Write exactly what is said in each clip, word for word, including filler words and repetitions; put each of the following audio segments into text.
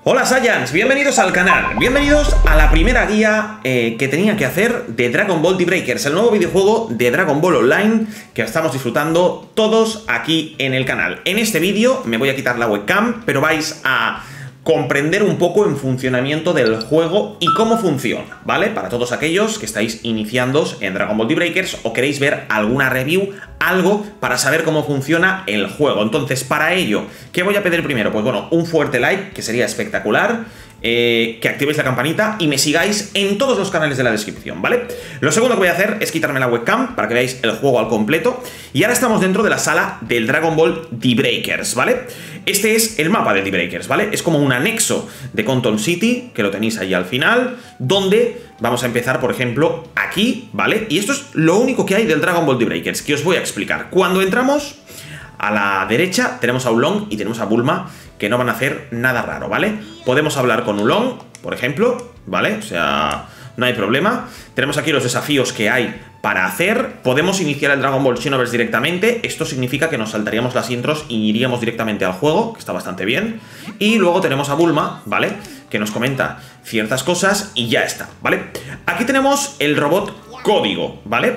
Hola Saiyans, bienvenidos al canal, bienvenidos a la primera guía eh, que tenía que hacer de Dragon Ball The Breakers, el nuevo videojuego de Dragon Ball Online que estamos disfrutando todos aquí en el canal. En este vídeo me voy a quitar la webcam, pero vais a comprender un poco en funcionamiento del juego y cómo funciona, ¿vale? Para todos aquellos que estáis iniciándoos en Dragon Ball The Breakers o queréis ver alguna review, algo para saber cómo funciona el juego. Entonces, para ello, ¿qué voy a pedir primero? Pues bueno, un fuerte like, que sería espectacular, eh, que activéis la campanita y me sigáis en todos los canales de la descripción, ¿vale? Lo segundo que voy a hacer es quitarme la webcam para que veáis el juego al completo. Y ahora estamos dentro de la sala del Dragon Ball The Breakers, ¿vale? Este es el mapa de The Breakers, ¿vale? Es como un anexo de Conton City, que lo tenéis ahí al final, donde vamos a empezar, por ejemplo, aquí, ¿vale? Y esto es lo único que hay del Dragon Ball The Breakers, que os voy a explicar. Cuando entramos, a la derecha tenemos a Oolong y tenemos a Bulma, que no van a hacer nada raro, ¿vale? Podemos hablar con Oolong, por ejemplo, ¿vale? O sea, no hay problema. Tenemos aquí los desafíos que hay para hacer. Podemos iniciar el Dragon Ball Xenoverse directamente. Esto significa que nos saltaríamos las intros y iríamos directamente al juego, que está bastante bien. Y luego tenemos a Bulma, ¿vale? Que nos comenta ciertas cosas y ya está, ¿vale? Aquí tenemos el robot código, ¿vale?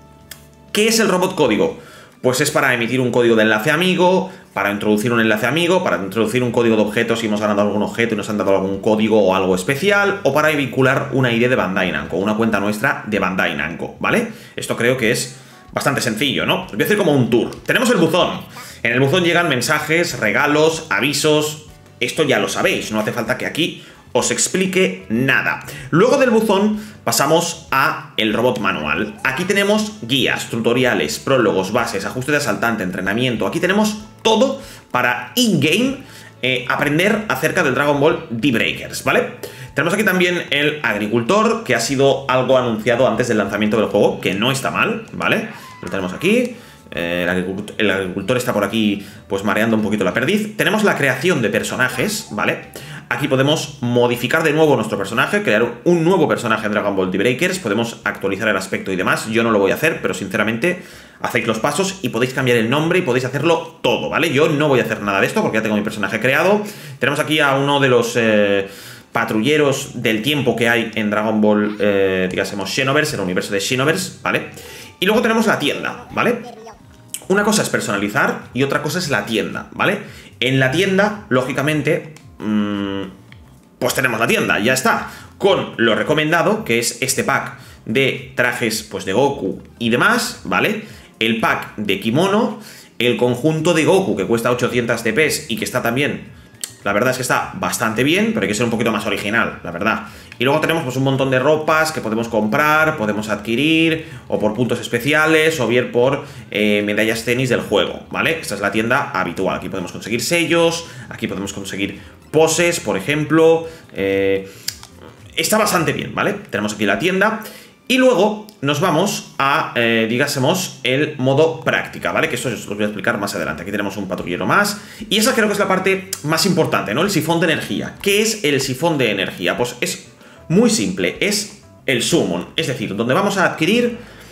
¿Qué es el robot código? Pues es para emitir un código de enlace amigo, para introducir un enlace amigo, para introducir un código de objeto si hemos ganado algún objeto y nos han dado algún código o algo especial, o para vincular una I D de Bandai Namco, una cuenta nuestra de Bandai Namco, ¿vale? Esto creo que es bastante sencillo, ¿no? Os voy a hacer como un tour. Tenemos el buzón. En el buzón llegan mensajes, regalos, avisos. Esto ya lo sabéis, no hace falta que aquí os explique nada. Luego del buzón pasamos a el robot manual. Aquí tenemos guías, tutoriales, prólogos, bases, ajuste de asaltante, entrenamiento. Aquí tenemos todo para in-game eh, aprender acerca del Dragon Ball The Breakers, ¿vale? Tenemos aquí también el agricultor, que ha sido algo anunciado antes del lanzamiento del juego, que no está mal, ¿vale? Lo tenemos aquí. Eh, el, agricultor, el agricultor está por aquí pues mareando un poquito la perdiz. Tenemos la creación de personajes, ¿vale? Aquí podemos modificar de nuevo nuestro personaje, crear un nuevo personaje en Dragon Ball The Breakers, podemos actualizar el aspecto y demás. Yo no lo voy a hacer, pero sinceramente hacéis los pasos y podéis cambiar el nombre y podéis hacerlo todo, ¿vale? Yo no voy a hacer nada de esto porque ya tengo mi personaje creado. Tenemos aquí a uno de los eh, patrulleros del tiempo que hay en Dragon Ball, eh, digásemos, Xenoverse, el universo de Xenoverse, ¿vale? Y luego tenemos la tienda, ¿vale? Una cosa es personalizar y otra cosa es la tienda, ¿vale? En la tienda, lógicamente, mmm, pues tenemos la tienda, ya está. Con lo recomendado, que es este pack de trajes pues de Goku y demás, ¿vale? El pack de kimono, el conjunto de Goku que cuesta ochocientos T Ps y que está también, la verdad es que está bastante bien, pero hay que ser un poquito más original, la verdad. Y luego tenemos pues un montón de ropas que podemos comprar, podemos adquirir, o por puntos especiales, o bien por eh, medallas tenis del juego, ¿vale? Esta es la tienda habitual. Aquí podemos conseguir sellos, aquí podemos conseguir poses, por ejemplo. Eh, está bastante bien, ¿vale? Tenemos aquí la tienda. Y luego nos vamos a, eh, digásemos, el modo práctica, ¿vale? Que esto os lo voy a explicar más adelante. Aquí tenemos un patrullero más. Y esa creo que es la parte más importante, ¿no? El sifón de energía. ¿Qué es el sifón de energía? Pues es muy simple, es el summon. Es decir, donde vamos a adquirir...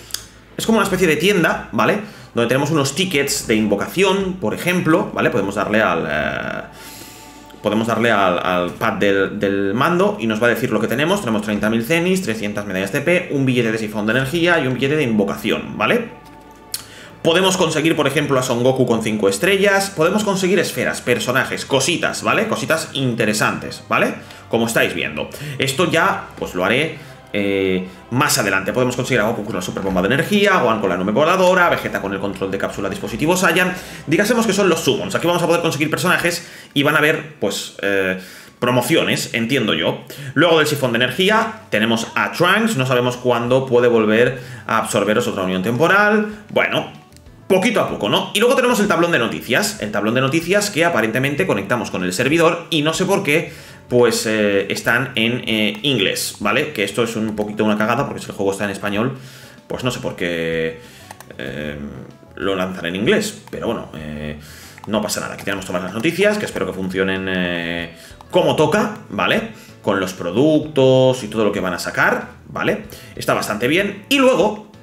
Es como una especie de tienda, ¿vale? Donde tenemos unos tickets de invocación, por ejemplo, ¿vale? Podemos darle al... Eh... Podemos darle al, al pad del, del mando y nos va a decir lo que tenemos. Tenemos treinta mil cenis, trescientas medallas T P, un billete de sifón de energía y un billete de invocación, ¿vale? Podemos conseguir, por ejemplo, a Son Goku con cinco estrellas. Podemos conseguir esferas, personajes, cositas, ¿vale? Cositas interesantes, ¿vale? Como estáis viendo. Esto ya, pues lo haré eh, más adelante. Podemos conseguir a Goku con la super bomba de energía, Gohan con la nube voladora, Vegeta con el control de cápsula dispositivo Saiyan. Digásemos que son los summons. Aquí vamos a poder conseguir personajes y van a haber, pues, eh, promociones, entiendo yo. Luego del sifón de energía tenemos a Trunks. No sabemos cuándo puede volver a absorberos otra unión temporal. Bueno, poquito a poco, ¿no? Y luego tenemos el tablón de noticias. El tablón de noticias que aparentemente conectamos con el servidor y no sé por qué, pues eh, están en eh, inglés, ¿vale? Que esto es un poquito una cagada porque si el juego está en español, pues no sé por qué eh, lo lanzan en inglés. Pero bueno, eh, no pasa nada. Aquí tenemos todas las noticias que espero que funcionen eh, como toca, ¿vale? Con los productos y todo lo que van a sacar, ¿vale? Está bastante bien. Y luego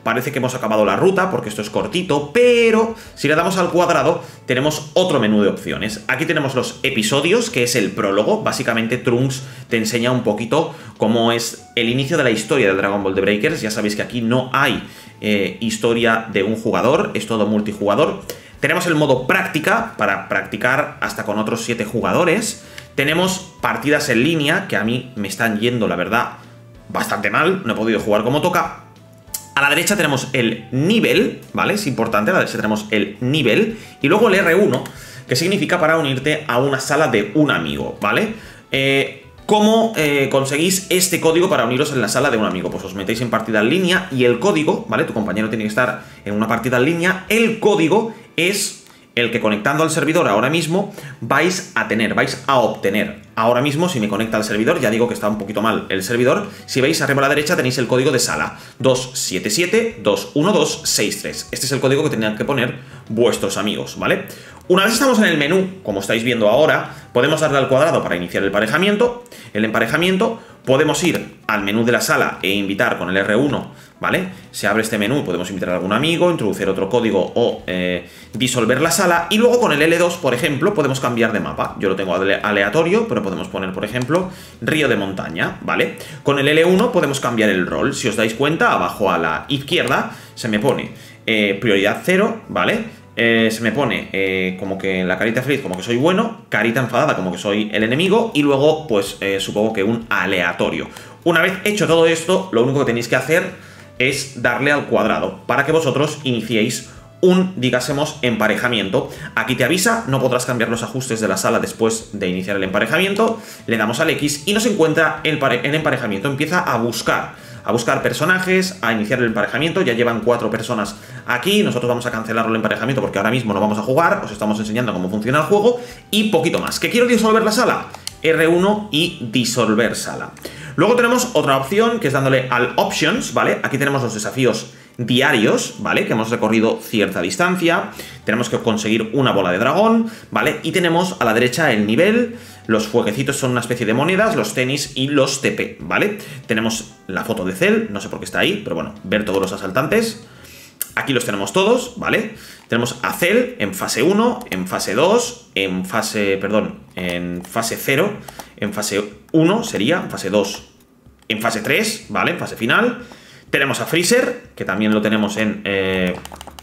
parece que hemos acabado la ruta, porque esto es cortito, pero si le damos al cuadrado, tenemos otro menú de opciones. Aquí tenemos los episodios, que es el prólogo. Básicamente Trunks te enseña un poquito cómo es el inicio de la historia de Dragon Ball The Breakers. Ya sabéis que aquí no hay eh, historia de un jugador, es todo multijugador. Tenemos el modo práctica, para practicar hasta con otros siete jugadores. Tenemos partidas en línea, que a mí me están yendo, la verdad, bastante mal. No he podido jugar como toca. A la derecha tenemos el nivel, ¿vale? Es importante, a la derecha tenemos el nivel. Y luego el erre uno, que significa para unirte a una sala de un amigo, ¿vale? Eh, ¿Cómo eh, conseguís este código para uniros en la sala de un amigo? Pues os metéis en partida en línea y el código, ¿vale? Tu compañero tiene que estar en una partida en línea. El código es el que conectando al servidor ahora mismo vais a tener, vais a obtener. Ahora mismo, si me conecta al servidor, ya digo que está un poquito mal el servidor. Si veis arriba a la derecha tenéis el código de sala dos siete siete dos uno dos seis tres. Este es el código que tendrán que poner vuestros amigos, ¿vale? Una vez estamos en el menú, como estáis viendo ahora, podemos darle al cuadrado para iniciar el emparejamiento. El emparejamiento, podemos ir al menú de la sala e invitar con el erre uno, ¿vale? Se abre este menú, podemos invitar a algún amigo, introducir otro código o eh, disolver la sala. Y luego con el ele dos, por ejemplo, podemos cambiar de mapa. Yo lo tengo aleatorio, pero podemos poner, por ejemplo, río de montaña, ¿vale? Con el ele uno podemos cambiar el rol. Si os dais cuenta, abajo a la izquierda se me pone eh, prioridad cero, ¿vale? Eh, se me pone eh, como que la carita feliz como que soy bueno, carita enfadada como que soy el enemigo y luego pues eh, supongo que un aleatorio. Una vez hecho todo esto, lo único que tenéis que hacer es darle al cuadrado para que vosotros iniciéis un, digásemos, emparejamiento. Aquí te avisa, no podrás cambiar los ajustes de la sala después de iniciar el emparejamiento. Le damos al X y nos encuentra el, el emparejamiento. Empieza a buscar, a buscar personajes, a iniciar el emparejamiento. Ya llevan cuatro personas aquí. Nosotros vamos a cancelar el emparejamiento porque ahora mismo no vamos a jugar. Os estamos enseñando cómo funciona el juego y poquito más. ¿Que quiero disolver la sala? erre uno y disolver sala. Luego tenemos otra opción que es dándole al Options, ¿vale? Aquí tenemos los desafíos diarios, ¿vale? Que hemos recorrido cierta distancia. Tenemos que conseguir una bola de dragón, ¿vale? Y tenemos a la derecha el nivel. Los fueguecitos son una especie de monedas, los tenis y los te pe, ¿vale? Tenemos la foto de Cell, no sé por qué está ahí, pero bueno, ver todos los asaltantes. Aquí los tenemos todos, ¿vale? Tenemos a Cell en fase uno, en fase dos, en fase, perdón, en fase cero, en fase uno sería, en fase dos, en fase tres, ¿vale? En fase final. Tenemos a Freezer, que también lo tenemos en eh,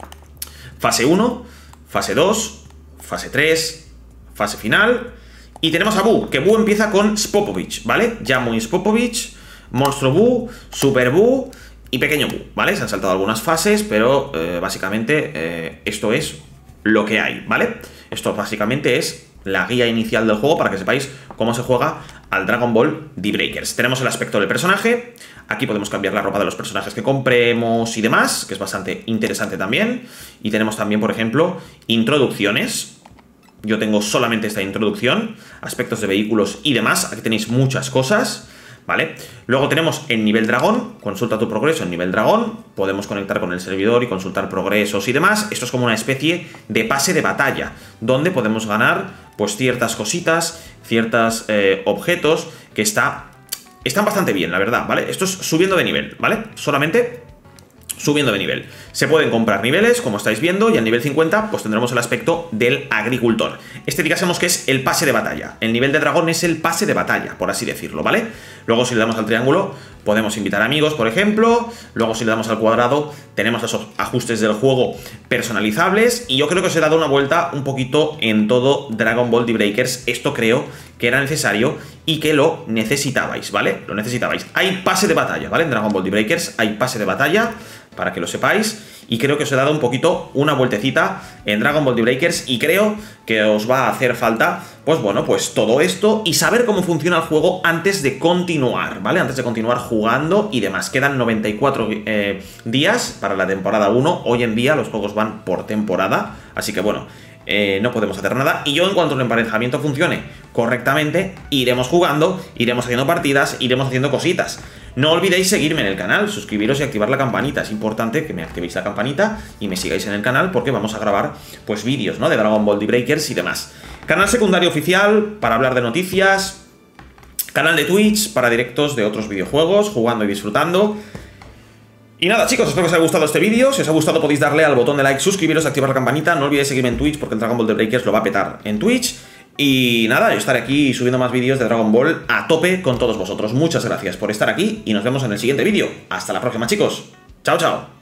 fase uno, fase dos, fase tres, fase final. Y tenemos a Buu, que Buu empieza con Spopovich, ¿vale? Llamo y Spopovich, Monstruo Buu, Super Buu y Pequeño Buu, ¿vale? Se han saltado algunas fases, pero eh, básicamente eh, esto es lo que hay, ¿vale? Esto básicamente es la guía inicial del juego para que sepáis cómo se juega al Dragon Ball The Breakers. Tenemos el aspecto del personaje. Aquí podemos cambiar la ropa de los personajes que compremos y demás, que es bastante interesante también. Y tenemos también, por ejemplo, introducciones. Yo tengo solamente esta introducción, aspectos de vehículos y demás. Aquí tenéis muchas cosas, ¿vale? Luego tenemos el nivel dragón, consulta tu progreso en nivel dragón. Podemos conectar con el servidor y consultar progresos y demás. Esto es como una especie de pase de batalla, donde podemos ganar pues ciertas cositas, ciertos eh, objetos que está... Están bastante bien, la verdad, ¿vale? Esto es subiendo de nivel, ¿vale? Solamente subiendo de nivel. Se pueden comprar niveles, como estáis viendo, y al nivel cincuenta, pues tendremos el aspecto del agricultor. Este, digásemos que es el pase de batalla. El nivel de dragón es el pase de batalla, por así decirlo, ¿vale? Luego, si le damos al triángulo, podemos invitar amigos, por ejemplo. Luego, si le damos al cuadrado, tenemos esos ajustes del juego personalizables. Y yo creo que os he dado una vuelta un poquito en todo Dragon Ball The Breakers. Esto creo que era necesario y que lo necesitabais, ¿vale? Lo necesitabais. Hay pase de batalla, ¿vale? En Dragon Ball The Breakers hay pase de batalla, para que lo sepáis. Y creo que os he dado un poquito una vueltecita en Dragon Ball The Breakers y creo que os va a hacer falta, pues bueno, pues todo esto y saber cómo funciona el juego antes de continuar, ¿vale? Antes de continuar jugando y demás. Quedan noventa y cuatro eh, días para la temporada uno. Hoy en día los juegos van por temporada, así que bueno, eh, no podemos hacer nada. Y yo, en cuanto el emparejamiento funcione correctamente, iremos jugando, iremos haciendo partidas, iremos haciendo cositas. No olvidéis seguirme en el canal, suscribiros y activar la campanita. Es importante que me activéis la campanita y me sigáis en el canal porque vamos a grabar pues vídeos, ¿no? De Dragon Ball The Breakers y demás. Canal secundario oficial para hablar de noticias. Canal de Twitch para directos de otros videojuegos, jugando y disfrutando. Y nada, chicos, espero que os haya gustado este vídeo. Si os ha gustado podéis darle al botón de like, suscribiros, activar la campanita. No olvidéis seguirme en Twitch porque el Dragon Ball The Breakers lo va a petar en Twitch. Y nada, yo estaré aquí subiendo más vídeos de Dragon Ball a tope con todos vosotros. Muchas gracias por estar aquí y nos vemos en el siguiente vídeo. Hasta la próxima, chicos. Chao, chao.